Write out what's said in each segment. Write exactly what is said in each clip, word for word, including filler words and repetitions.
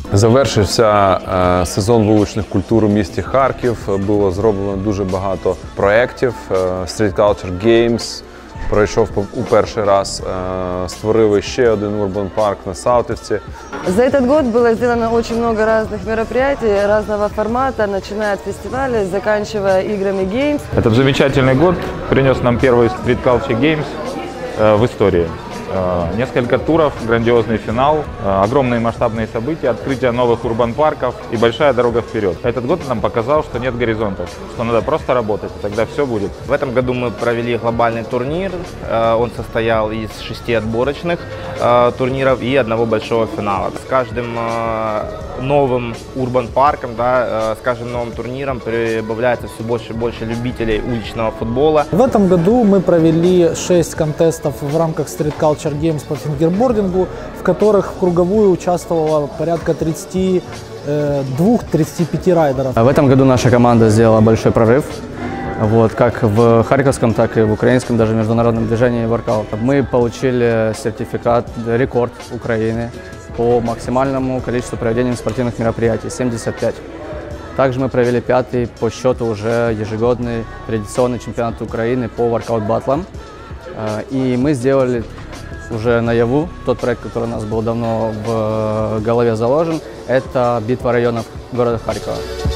Завершився сезон вуличних культур у місті Харків. Було зроблено дуже багато проєктів. Street Culture Games пройшов у перший раз. Створили ще один урбан парк на Салтівці. За этот год было сделано очень много разных мероприятий, разного формата, начиная от фестиваля, заканчивая играми Games. Этот замечательный год принес нам первый Street Culture Games в истории. Несколько туров, грандиозный финал, огромные масштабные события, открытие новых урбан-парков и большая дорога вперед. Этот год нам показал, что нет горизонтов, что надо просто работать, и тогда все будет. В этом году мы провели глобальный турнир. Он состоял из шести отборочных турниров и одного большого финала. С каждым новым урбан-парком, да, с каждым новым турниром прибавляется все больше и больше любителей уличного футбола. В этом году мы провели шесть контестов в рамках Street Culture Games по фингербордингу, в которых в круговую участвовало порядка тридцати двух — тридцати пяти райдеров. В этом году наша команда сделала большой прорыв, вот, как в харьковском, так и в украинском, даже международном движении воркаут. Мы получили сертификат «Рекорд Украины» по максимальному количеству проведения спортивных мероприятий – семьдесят пять. Также мы провели пятый по счету уже ежегодный традиционный чемпионат Украины по воркаут-баттлам. И мы сделали уже наяву тот проект, который у нас был давно в голове заложен. Это битва районов города Харькова.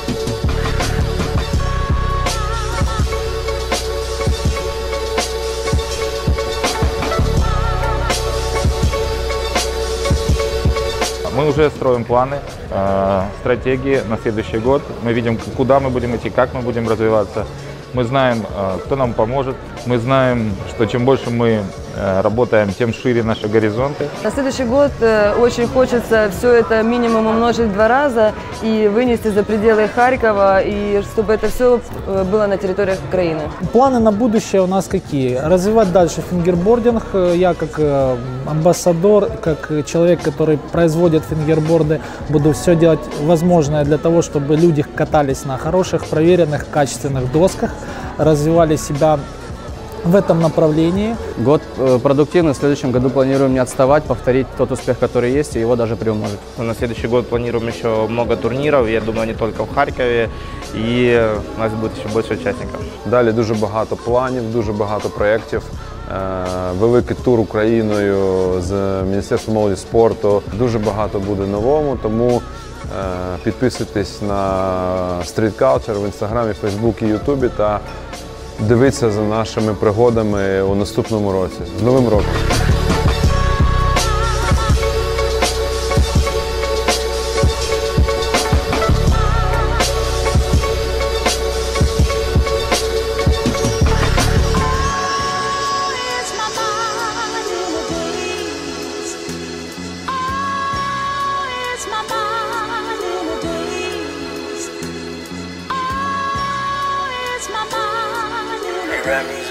Мы уже строим планы, стратегии на следующий год. Мы видим, куда мы будем идти, как мы будем развиваться. Мы знаем, кто нам поможет. Мы знаем, что чем больше мы работаем, тем шире наши горизонты. На следующий год очень хочется все это минимум умножить в два раза и вынести за пределы Харькова, и чтобы это все было на территории Украины. Планы на будущее у нас какие? Развивать дальше фингербординг. Я как амбассадор, как человек, который производит фингерборды, буду все делать возможное для того, чтобы люди катались на хороших, проверенных, качественных досках, развивали себя в этом направлении. Год продуктивный, в следующем году планируем не отставать, повторить тот успех, который есть, и его даже приумножить. На следующий год планируем еще много турниров, я думаю, не только в Харькове, и у нас будет еще больше участников. Далі дуже багато планів, дуже багато проєктів. Великий тур Україною з Міністерством молоді спорту. Дуже багато буде новому, тому підписуйтесь на Street Culture в Інстаграмі, Фейсбуці, Ютубі та дивіться за нашими пригодами у наступному році. З Новим роком! Grammy.